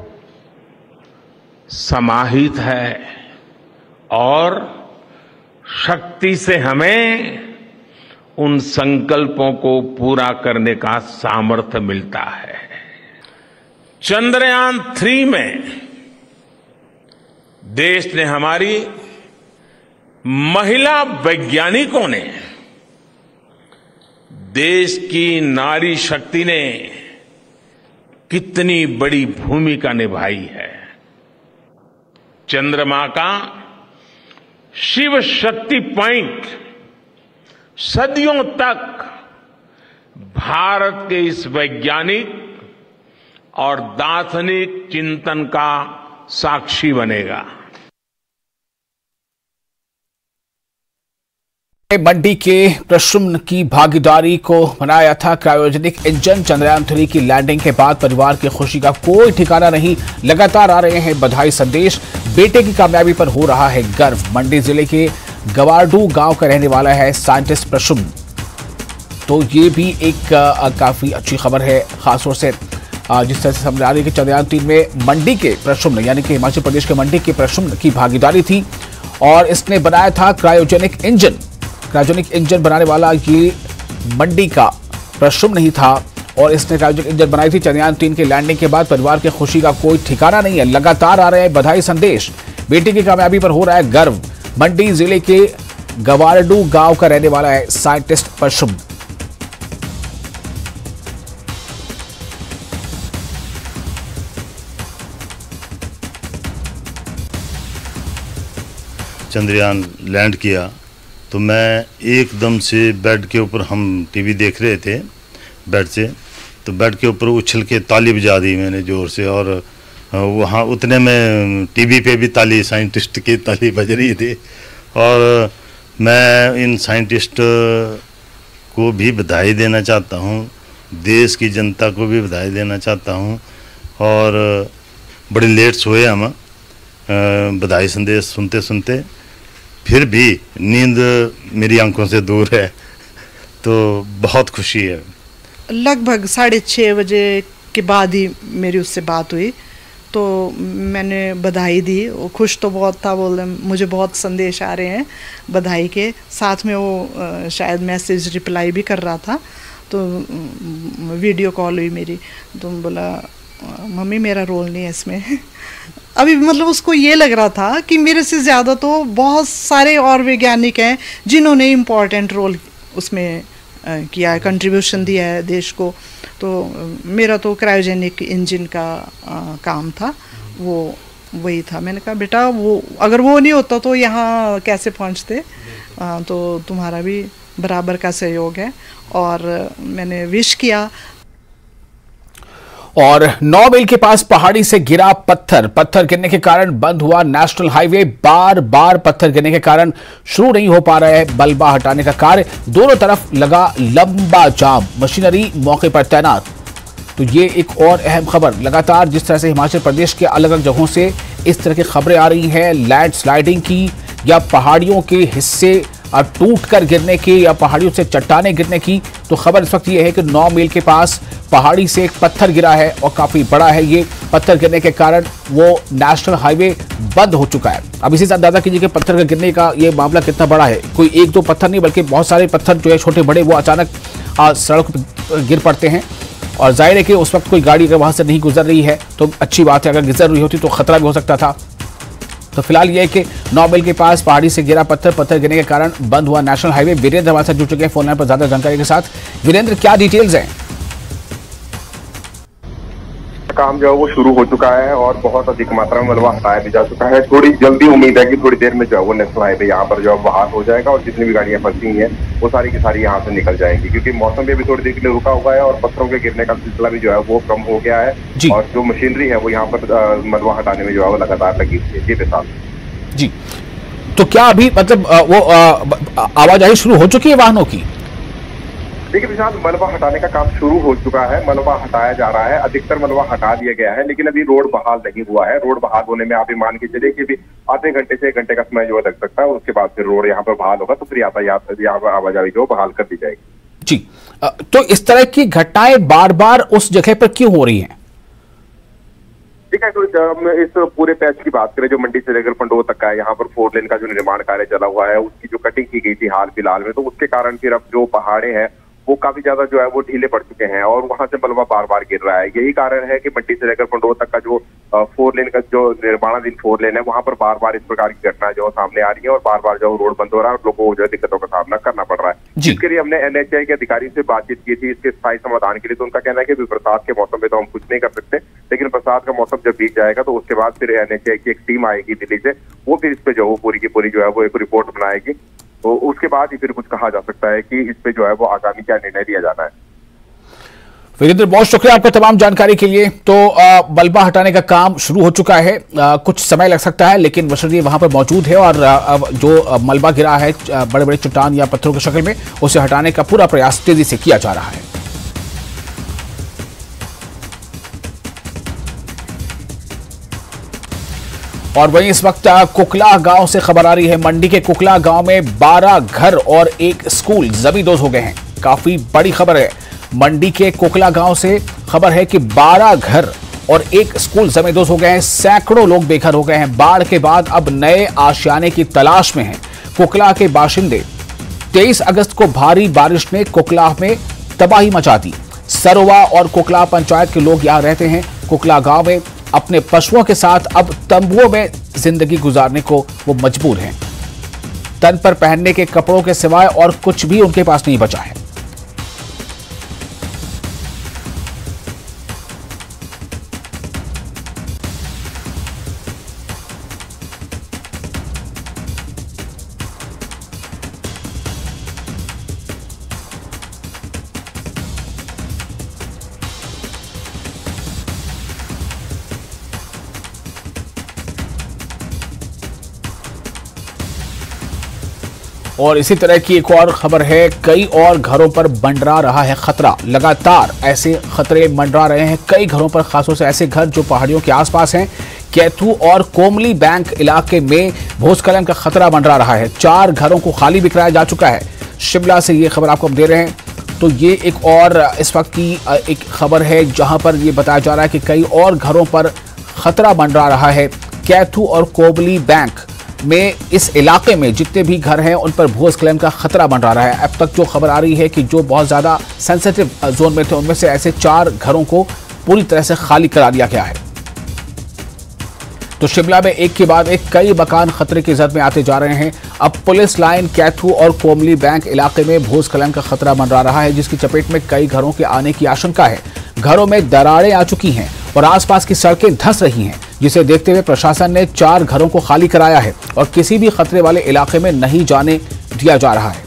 समाहित है और शक्ति से हमें उन संकल्पों को पूरा करने का सामर्थ्य मिलता है। चंद्रयान थ्री में देश ने, हमारी महिला वैज्ञानिकों ने, देश की नारी शक्ति ने कितनी बड़ी भूमिका निभाई है। चंद्रमा का शिव शक्ति पॉइंट सदियों तक भारत के इस वैज्ञानिक और दार्शनिक चिंतन का साक्षी बनेगा। मंडी के प्रशुम्न की भागीदारी को बनाया था क्रायोजेनिक इंजन। चंद्रयान थ्री की लैंडिंग के बाद परिवार की खुशी का कोई ठिकाना नहीं। लगातार आ रहे हैं बधाई संदेश। बेटे की कामयाबी पर हो रहा है गर्व। मंडी जिले के गवारडू गांव का रहने वाला है साइंटिस्ट प्रशुम्न। तो ये भी एक आ, काफी अच्छी खबर है, खासतौर से जिस तरह से समझ आ रही है कि चंद्रयान तीन में मंडी के प्रशुम्न यानी कि हिमाचल प्रदेश के मंडी के प्रशुम्न की भागीदारी थी और इसने बनाया था क्रायोजेनिक इंजन। क्रायोजेनिक इंजन बनाने वाला ये मंडी का प्रशुम्न नहीं था और इसने क्रायोजेनिक इंजन बनाई थी। चंद्रयान तीन के लैंडिंग के बाद परिवार की खुशी का कोई ठिकाना नहीं है। लगातार आ रहे हैं बधाई संदेश। बेटी की कामयाबी पर हो रहा है गर्व। मंडी जिले के गवारडू गांव का रहने वाला है साइंटिस्ट प्रशुम्न। चंद्रयान लैंड किया तो मैं एकदम से बेड के ऊपर, हम टीवी देख रहे थे बेड से, तो बेड के ऊपर उछल के ताली बजा दी मैंने जोर से और वहाँ उतने में टीवी पे भी ताली, साइंटिस्ट की ताली बज रही थी और मैं इन साइंटिस्ट को भी बधाई देना चाहता हूँ, देश की जनता को भी बधाई देना चाहता हूँ। और बड़ी लेट सोए हम बधाई संदेश सुनते सुनते, फिर भी नींद मेरी आंखों से दूर है, तो बहुत खुशी है। लगभग साढ़े छः बजे के बाद ही मेरी उससे बात हुई, तो मैंने बधाई दी। वो खुश तो बहुत था, बोले मुझे बहुत संदेश आ रहे हैं बधाई के साथ में। वो शायद मैसेज रिप्लाई भी कर रहा था, तो वीडियो कॉल हुई मेरी, तो बोला मम्मी मेरा रोल नहीं है इसमें। अभी मतलब उसको ये लग रहा था कि मेरे से ज़्यादा तो बहुत सारे और वैज्ञानिक हैं जिन्होंने इम्पोर्टेंट रोल उसमें किया है, कंट्रीब्यूशन दिया है देश को। तो मेरा तो क्रायोजेनिक इंजन का आ, काम था, वो वही था। मैंने कहा बेटा वो अगर वो नहीं होता तो यहाँ कैसे पहुँचते, आ, तो तुम्हारा भी बराबर का सहयोग है। और मैंने विश किया। और नौ मील के पास पहाड़ी से गिरा पत्थर पत्थर गिरने के कारण बंद हुआ नेशनल हाईवे। बार बार पत्थर गिरने के कारण शुरू नहीं हो पा रहा है मलबा हटाने का कार्य। दोनों तरफ लगा लंबा जाम, मशीनरी मौके पर तैनात। तो ये एक और अहम खबर, लगातार जिस तरह से हिमाचल प्रदेश के अलग अलग जगहों से इस तरह की खबरें आ रही हैं, लैंड स्लाइडिंग की या पहाड़ियों के हिस्से टूट कर गिरने की या पहाड़ियों से चट्टाने गिरने की। तो खबर इस वक्त ये है कि नौ मील के पास पहाड़ी से एक पत्थर गिरा है और काफी बड़ा है। ये पत्थर गिरने के कारण वो नेशनल हाईवे बंद हो चुका है। अब इसी से अंदाजा कीजिए कि पत्थर का गिरने का ये मामला कितना बड़ा है। कोई एक दो पत्थर नहीं बल्कि बहुत सारे पत्थर जो है छोटे बड़े वो अचानक सड़क पर गिर पड़ते हैं। और जाहिर है कि उस वक्त कोई गाड़ी अगर वहां से नहीं गुजर रही है तो अच्छी बात है, अगर गुजर रही होती तो खतरा भी हो सकता था। तो फिलहाल ये है कि नौ मील के पास पहाड़ी से गिरा पत्थर पत्थर गिरने के कारण बंद हुआ नेशनल हाईवे। वीरेंद्र हमारे साथ जुड़ चुके हैं फोन लाइन पर ज्यादा जानकारी के साथ। वीरेंद्र, क्या डिटेल्स हैं? काम जो है वो शुरू हो चुका है और बहुत अधिक मात्रा में मलबा हटाया भी जा चुका है। थोड़ी जल्दी उम्मीद है कि थोड़ी देर में जो है वो नेशनल हाईवे यहाँ पर जो है बहाल हो जाएगा और जितनी भी गाड़ियां फंसी हुई हैं वो सारी की सारी यहाँ से निकल जाएंगी, क्योंकि मौसम भी अभी थोड़ी देर के लिए रुका हुआ है और पत्थरों के गिरने का सिलसिला भी जो है वो कम हो गया है। और जो मशीनरी है वो यहाँ पर मलबा हटाने में जो है वो लगातार लगी हुई है। जी विशाल जी, तो क्या अभी मतलब वो आवाजाही शुरू हो चुकी है वाहनों की? देखिए विशाल, मलबा हटाने का काम शुरू हो चुका है, मलबा हटाया जा रहा है, अधिकतर मलबा हटा दिया गया है, लेकिन अभी रोड बहाल नहीं हुआ है। रोड बहाल होने में आप मान के चलिए कि अभी आधे घंटे से एक घंटे का समय जो लग सकता है। उसके बाद फिर रोड यहाँ पर बहाल होगा तो फिर यातायात यहाँ पर आवाजाही जो बहाल कर दी जाएगी। जी, तो इस तरह की घटनाएं बार बार उस जगह पर क्यों हो रही हैं? ठीक है, तो इस पूरे पैच की बात करें जो मंडी से लेकर पंडोह तक का है, यहाँ पर फोर लेन का जो निर्माण कार्य चला हुआ है उसकी जो कटिंग की गई थी हाल फिलहाल में, तो उसके कारण फिर अब जो पहाड़े हैं वो काफी ज्यादा जो है वो ढीले पड़ चुके हैं और वहां से मलबा बार बार गिर रहा है। यही कारण है कि मंडी से लेकर पंडोह तक का जो फोर लेन का जो निर्माणाधीन फोर लेन है वहां पर बार बार इस प्रकार की घटना जो सामने आ रही है और बार बार जो रोड बंद हो रहा है और लोगों को जो है दिक्कतों का सामना करना पड़ रहा है। इसके लिए हमने एनएचआई के अधिकारी से बातचीत की थी इसके स्थायी समाधान के लिए। तो उनका कहना है कि बरसात के मौसम में तो हम कुछ नहीं कर सकते, लेकिन बरसात का मौसम जब बीत जाएगा तो उसके बाद फिर एनएचआई की एक टीम आएगी दिल्ली से, वो फिर इस पे जो पूरी की पूरी जो है वो एक रिपोर्ट बनाएगी। तो उसके बाद ही फिर कुछ कहा जा सकता है कि इस पे जो है वो आगामी क्या निर्णय लिया जाना है। वीरेंद्र, बहुत शुक्रिया आपका तमाम जानकारी के लिए। तो मलबा हटाने का काम शुरू हो चुका है, आ, कुछ समय लग सकता है लेकिन मशीनरी वहां पर मौजूद है और आ, जो मलबा गिरा है बड़े बड़े चट्टान या पत्थरों की शक्ल में उसे हटाने का पूरा प्रयास तेजी से किया जा रहा है। और वहीं इस वक्त कुकला गांव से खबर आ रही है। मंडी के कुकला गांव में बारह घर और एक स्कूल जमींदोज हो गए हैं। काफी बड़ी खबर है। मंडी के कुकला गांव से खबर है कि बारह घर और एक स्कूल जमींदोज हो गए हैं। सैकड़ों लोग बेघर हो गए हैं। बाढ़ के बाद अब नए आशियाने की तलाश में हैं कुकला के बाशिंदे। तेईस अगस्त को भारी बारिश ने कुकला में तबाही मचा दी। सरोवा और कुकला पंचायत के लोग यहां रहते हैं। कुकला गांव में अपने पशुओं के साथ अब तंबुओं में जिंदगी गुजारने को वो मजबूर हैं। तन पर पहनने के कपड़ों के सिवाय और कुछ भी उनके पास नहीं बचा है। और इसी तरह की एक और खबर है, कई और घरों पर मंडरा रहा है खतरा। लगातार ऐसे खतरे मंडरा रहे हैं कई घरों पर, खासतौर से ऐसे घर जो पहाड़ियों के आसपास हैं। कैथू और कोमली बैंक इलाके में भूस्खलन का खतरा मंडरा रहा है। चार घरों को खाली भी कराया जा चुका है। शिमला से ये खबर आपको हम दे रहे हैं। तो ये एक और इस वक्त की एक खबर है जहां पर ये बताया जा रहा है कि कई और घरों पर खतरा मंडरा रहा है। कैथू और कोमली बैंक में इस इलाके में जितने भी घर हैं उन पर भूस्खलन का खतरा मंडरा रहा है। अब तक जो खबर आ रही है कि जो बहुत ज्यादा सेंसिटिव जोन में थे उनमें से ऐसे चार घरों को पूरी तरह से खाली करा दिया गया है। तो शिमला में एक के बाद एक कई मकान खतरे की जद में आते जा रहे हैं। अब पुलिस लाइन, कैथू और कोमली बैंक इलाके में भूस्खलन का खतरा मंडरा रहा है, जिसकी चपेट में कई घरों के आने की आशंका है। घरों में दरारें आ चुकी हैं और आसपास की सड़कें धंस रही हैं, जिसे देखते हुए प्रशासन ने चार घरों को खाली कराया है और किसी भी खतरे वाले इलाके में नहीं जाने दिया जा रहा है।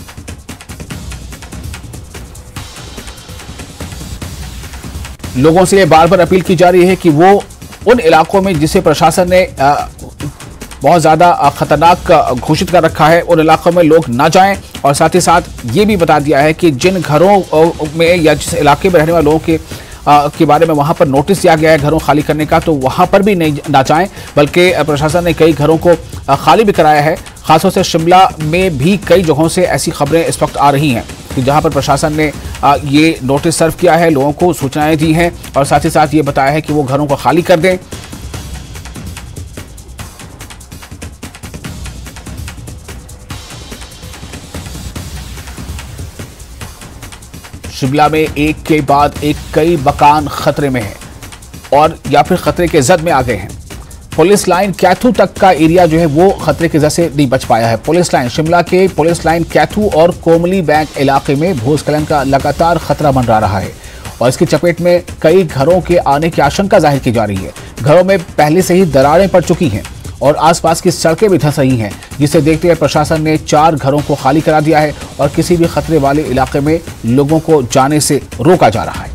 लोगों से बार बार अपील की जा रही है कि वो उन इलाकों में जिसे प्रशासन ने बहुत ज्यादा खतरनाक घोषित कर रखा है उन इलाकों में लोग ना जाएं, और साथ ही साथ ये भी बता दिया है कि जिन घरों में या जिस इलाके में रहने वाले लोगों के आ, के बारे में वहां पर नोटिस दिया गया है घरों खाली करने का, तो वहां पर भी नहीं ना जाएं। बल्कि प्रशासन ने कई घरों को खाली भी कराया है। खासतौर से शिमला में भी कई जगहों से ऐसी खबरें इस वक्त आ रही हैं कि जहां पर प्रशासन ने ये नोटिस सर्व किया है, लोगों को सूचनाएं दी हैं और साथ ही साथ ये बताया है कि वो घरों को खाली कर दें। शिमला में एक के बाद एक कई मकान खतरे में हैं और या फिर खतरे के जद में आ गए हैं। पुलिस लाइन कैथू तक का एरिया जो है वो खतरे के जद से नहीं बच पाया है। पुलिस लाइन शिमला के पुलिस लाइन कैथू और कोमली बैंक इलाके में भूस्खलन का लगातार खतरा मंडरा रहा है और इसकी चपेट में कई घरों के आने की आशंका जाहिर की जा रही है। घरों में पहले से ही दरारें पड़ चुकी हैं और आसपास की सड़कें भी धंस रही हैं, जिसे देखते हुए प्रशासन ने चार घरों को खाली करा दिया है और किसी भी खतरे वाले इलाके में लोगों को जाने से रोका जा रहा है।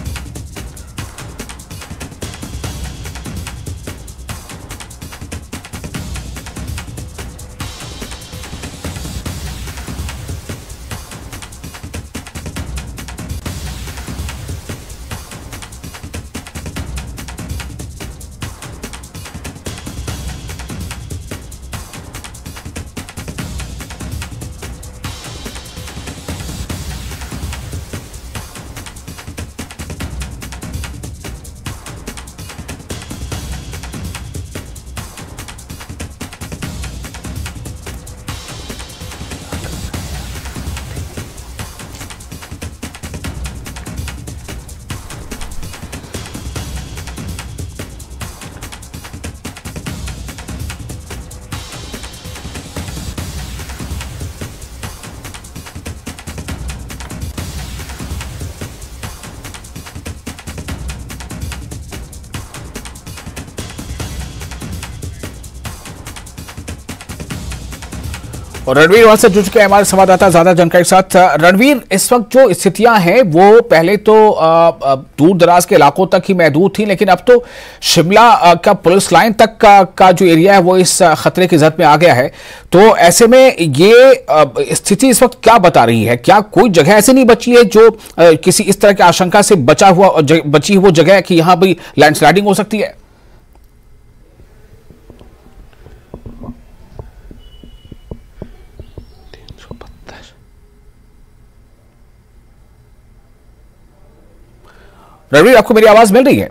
और रणवीर वहां से जुड़ चुके हैं हमारे संवाददाता ज्यादा जानकारी के साथ। रणवीर, इस वक्त जो स्थितियां हैं वो पहले तो दूर दराज के इलाकों तक ही महदूद थी, लेकिन अब तो शिमला का पुलिस लाइन तक का, का जो एरिया है वो इस खतरे की जद में आ गया है। तो ऐसे में ये स्थिति इस वक्त क्या बता रही है? क्या कोई जगह ऐसी नहीं बची है जो किसी इस तरह की आशंका से बचा हुआ बची वो जगह है कि यहां भी लैंडस्लाइडिंग हो सकती है? रणवीर, आपको मेरी आवाज मिल रही है?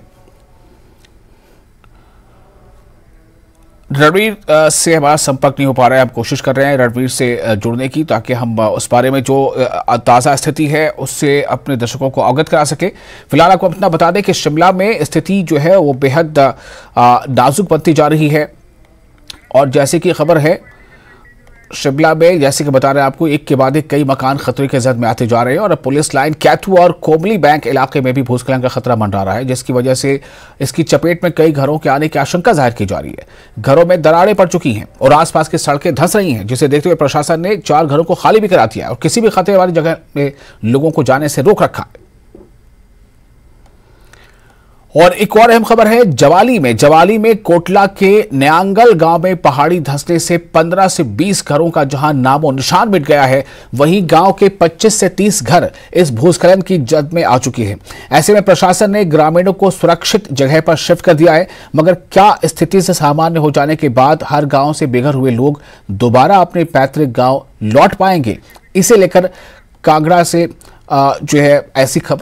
रणवीर से हमारा संपर्क नहीं हो पा रहा है। हम कोशिश कर रहे हैं रणवीर से जुड़ने की, ताकि हम उस बारे में जो ताज़ा स्थिति है उससे अपने दर्शकों को अवगत करा सके। फिलहाल आपको अपना बता दें कि शिमला में स्थिति जो है वो बेहद नाजुक बनती जा रही है और जैसे कि खबर है शिमला में, जैसे कि बता रहे हैं आपको, एक के बाद एक कई मकान खतरे के जद में आते जा रहे हैं और पुलिस लाइन कैथू और कोमली बैंक इलाके में भी भूस्खलन का खतरा मंडरा रहा है, जिसकी वजह से इसकी चपेट में कई घरों के आने की आशंका जाहिर की जा रही है। घरों में दरारें पड़ चुकी हैं और आसपास की सड़कें धंस रही हैं, जिसे देखते हुए प्रशासन ने चार घरों को खाली भी करा दिया और किसी भी खतरे वाली जगह में लोगों को जाने से रोक रखा है। और एक और अहम खबर है जवाली में जवाली में कोटला के न्यांगल गांव में पहाड़ी धंसने से पंद्रह से बीस घरों का जहां नामो निशान मिट गया है, वहीं गांव के पच्चीस से तीस घर इस भूस्खलन की जद में आ चुकी है। ऐसे में प्रशासन ने ग्रामीणों को सुरक्षित जगह पर शिफ्ट कर दिया है, मगर क्या स्थिति से सामान्य हो जाने के बाद हर गांव से बेघर हुए लोग दोबारा अपने पैतृक गांव लौट पाएंगे? इसे लेकर कांगड़ा से जो है ऐसी खबर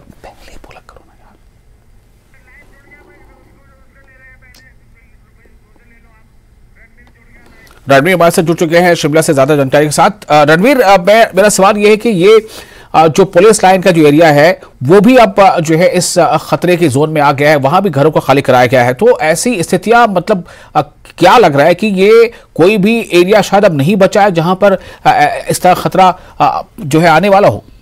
रणवीर हमारे साथ जुड़ चुके हैं शिमला से ज्यादा जानकारी के साथ। रणवीर, मैं मेरा सवाल यह है कि ये जो पुलिस लाइन का जो एरिया है वो भी अब जो है इस खतरे के जोन में आ गया है, वहां भी घरों को खाली कराया गया है, तो ऐसी स्थितियां मतलब क्या लग रहा है कि ये कोई भी एरिया शायद अब नहीं बचा है जहां पर इस तरह खतरा जो है आने वाला हो?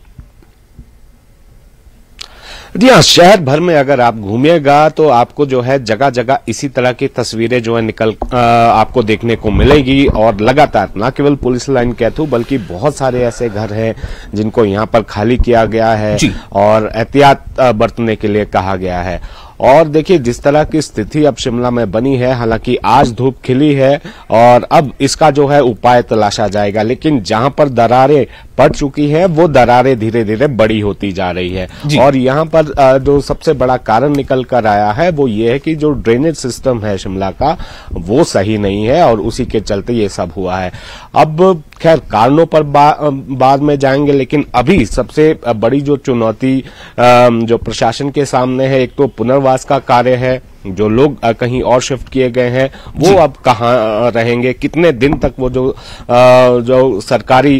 जी हाँ, शहर भर में अगर आप घूमिएगा तो आपको जो है जगह जगह इसी तरह की तस्वीरें जो है निकल आ, आपको देखने को मिलेगी। और लगातार न केवल पुलिस लाइन कहतू बल्कि बहुत सारे ऐसे घर हैं जिनको यहाँ पर खाली किया गया है और एहतियात बरतने के लिए कहा गया है। और देखिए जिस तरह की स्थिति अब शिमला में बनी है, हालांकि आज धूप खिली है और अब इसका जो है उपाय तलाशा जाएगा, लेकिन जहां पर दरारें पड़ चुकी हैं वो दरारें धीरे धीरे बड़ी होती जा रही है। और यहां पर जो सबसे बड़ा कारण निकल कर आया है वो ये है कि जो ड्रेनेज सिस्टम है शिमला का वो सही नहीं है और उसी के चलते ये सब हुआ है। अब खैर कारणों पर बा, बाद में जाएंगे, लेकिन अभी सबसे बड़ी जो चुनौती जो प्रशासन के सामने है, एक तो पुनर्वास का कार्य है, जो लोग कहीं और शिफ्ट किए गए हैं वो अब कहाँ रहेंगे, कितने दिन तक वो जो जो सरकारी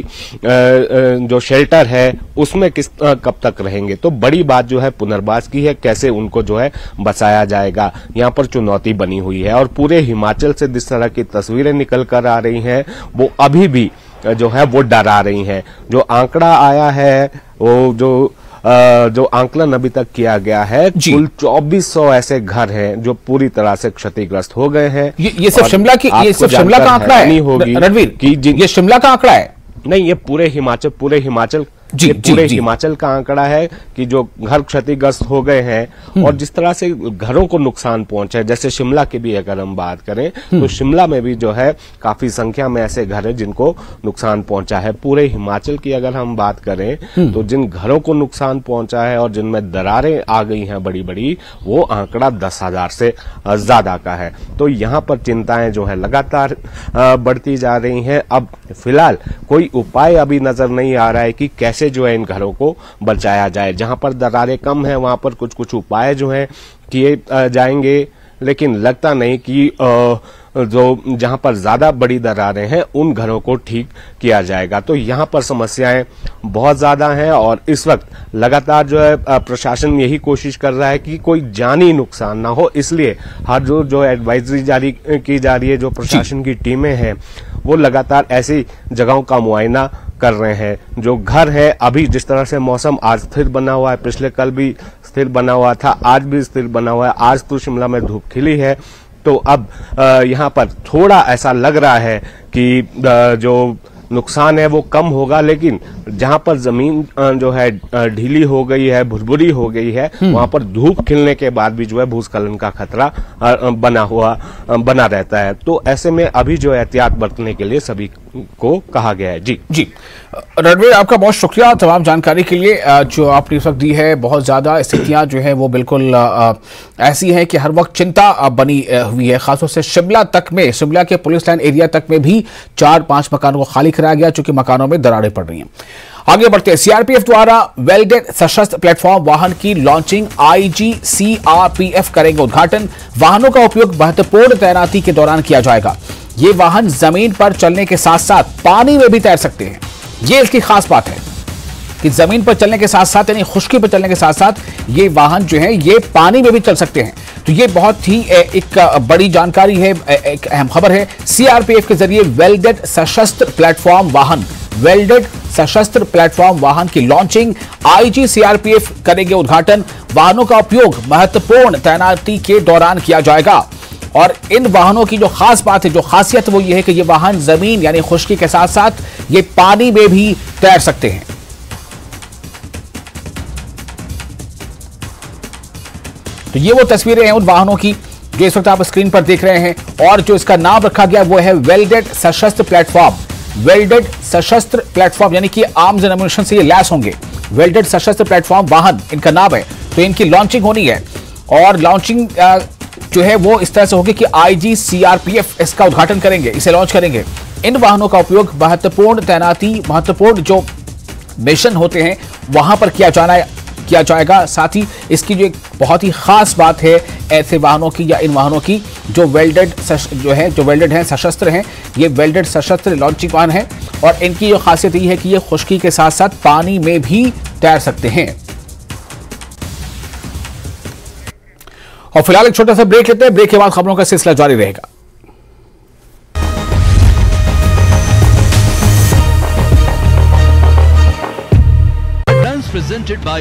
जो शेल्टर है उसमें किस कब तक रहेंगे। तो बड़ी बात जो है पुनर्वास की है, कैसे उनको जो है बचाया जाएगा, यहाँ पर चुनौती बनी हुई है। और पूरे हिमाचल से जिस तरह की तस्वीरें निकल कर आ रही हैं वो अभी भी जो है वो डरा रही हैं। जो आंकड़ा आया है वो जो Uh, जो आंकलन अभी तक किया गया है, कुल चौबीस सौ ऐसे घर हैं जो पूरी तरह से क्षतिग्रस्त हो गए हैं। ये, ये सिर्फ शिमला की ये सिर्फ शिमला का आंकड़ा है रणवीर कि ये शिमला का आंकड़ा है? नहीं, ये पूरे हिमाचल पूरे हिमाचल जी, पूरे जी, हिमाचल का आंकड़ा है कि जो घर क्षतिग्रस्त हो गए हैं और जिस तरह से घरों को नुकसान पहुंचा है। जैसे शिमला की भी अगर हम बात करें तो शिमला में भी जो है काफी संख्या में ऐसे घर हैं जिनको नुकसान पहुंचा है। पूरे हिमाचल की अगर हम बात करें तो जिन घरों को नुकसान पहुंचा है और जिनमें दरारें आ गई हैं बड़ी बड़ी, वो आंकड़ा दस हजार से ज्यादा का है। तो यहाँ पर चिंताएं जो है लगातार बढ़ती जा रही हैं। अब फिलहाल कोई उपाय अभी नजर नहीं आ रहा है कि कैसे जो है इन घरों को बचाया जाए। जहां पर दरारें कम है वहां पर कुछ कुछ उपाय जो है किए जाएंगे, लेकिन लगता नहीं कि जो जहां पर ज्यादा बड़ी दरारें हैं उन घरों को ठीक किया जाएगा। तो यहां पर समस्याएं बहुत ज्यादा हैं और इस वक्त लगातार जो है प्रशासन यही कोशिश कर रहा है कि कोई जानी नुकसान ना हो, इसलिए हर जो जो एडवाइजरी जारी की जा रही है, जो प्रशासन की टीमें हैं वो लगातार ऐसी जगहों का मुआयना कर रहे हैं। जो घर है अभी जिस तरह से मौसम आज स्थिर बना हुआ है, पिछले कल भी स्थिर बना हुआ था, आज भी स्थिर बना हुआ है, आज तो शिमला में धूप खिली है, तो अब यहाँ पर थोड़ा ऐसा लग रहा है कि जो नुकसान है वो कम होगा, लेकिन जहां पर जमीन जो है ढीली हो गई है, भुरभुरी हो गई है, वहां पर धूप खिलने के बाद भी जो है भूस्खलन का खतरा बना हुआ बना रहता है। तो ऐसे में अभी जो एहतियात बरतने के लिए सभी को कहा गया है। जी जी रणवीर, आपका बहुत शुक्रिया तमाम जानकारी के लिए जो आपने इस वक्त दी है। बहुत ज्यादा स्थितियां जो है वो बिल्कुल ऐसी हैं कि हर वक्त चिंता बनी हुई है, खासतौर से शिमला तक में, शिमला के पुलिस लाइन एरिया तक में भी चार पांच मकानों को खाली कराया गया, चूंकि मकानों में दरारें पड़ रही हैं। आगे बढ़ते हैं। सीआरपीएफ द्वारा वेल्डेड सशस्त्र प्लेटफॉर्म वाहन की लॉन्चिंग, आईजी सीआरपीएफ करेंगे उद्घाटन। वाहनों का उपयोग महत्वपूर्ण तैनाती के दौरान किया जाएगा। ये वाहन जमीन पर चलने के साथ साथ पानी में भी तैर सकते हैं। ये इसकी खास बात है कि जमीन पर चलने के साथ साथ यानी खुश्की पर चलने के साथ साथ ये वाहन जो है ये पानी में भी चल सकते हैं। तो ये बहुत ही एक बड़ी जानकारी है, एक अहम खबर है। सीआरपीएफ के जरिए वेल्डेड सशस्त्र प्लेटफॉर्म वाहन वेल्डेड सशस्त्र प्लेटफॉर्म वाहन की लॉन्चिंग, आईजी सीआरपीएफ करेंगे उद्घाटन। वाहनों का उपयोग महत्वपूर्ण तैनाती के दौरान किया जाएगा और इन वाहनों की जो खास बात है, जो खासियत वो ये है कि ये वाहन जमीन यानी खुश्की के साथ साथ ये पानी में भी तैर सकते हैं। तो ये वो तस्वीरें हैं उन वाहनों की जो इस वक्त आप स्क्रीन पर देख रहे हैं, और जो इसका नाम रखा गया वो है वेल्डेड सशस्त्र प्लेटफॉर्म। वेल्डेड सशस्त्र प्लेटफॉर्म यानी कि आर्म्स एंड एम्यूनिशन से ये लैस होंगे। वेल्डेड सशस्त्र प्लेटफॉर्म वाहन इनका नाम है। तो इनकी लॉन्चिंग होनी है, और लॉन्चिंग जो है वो इस तरह से होगी कि आईजी सीआरपीएफ इसका उद्घाटन करेंगे, इसे लॉन्च करेंगे। इन वाहनों का उपयोग महत्वपूर्ण तैनाती, महत्वपूर्ण जो मिशन होते हैं वहां पर किया जाना किया जाएगा। साथ ही इसकी जो एक बहुत ही खास बात है ऐसे वाहनों की या इन वाहनों की जो वेल्डेड जो है जो वेल्डेड हैं, सशस्त्र हैं, ये वेल्डेड सशस्त्र लॉन्चिंग वाहन है, और इनकी जो खासियत ये है कि ये खुश्की के साथ साथ पानी में भी तैर सकते हैं। और फिलहाल एक छोटा सा ब्रेक लेते हैं, ब्रेक के बाद खबरों का सिलसिला जारी रहेगा। Presented by